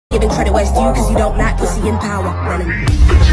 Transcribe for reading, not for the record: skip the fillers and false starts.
Giving credit where it's due, cause you don't like pussy in power.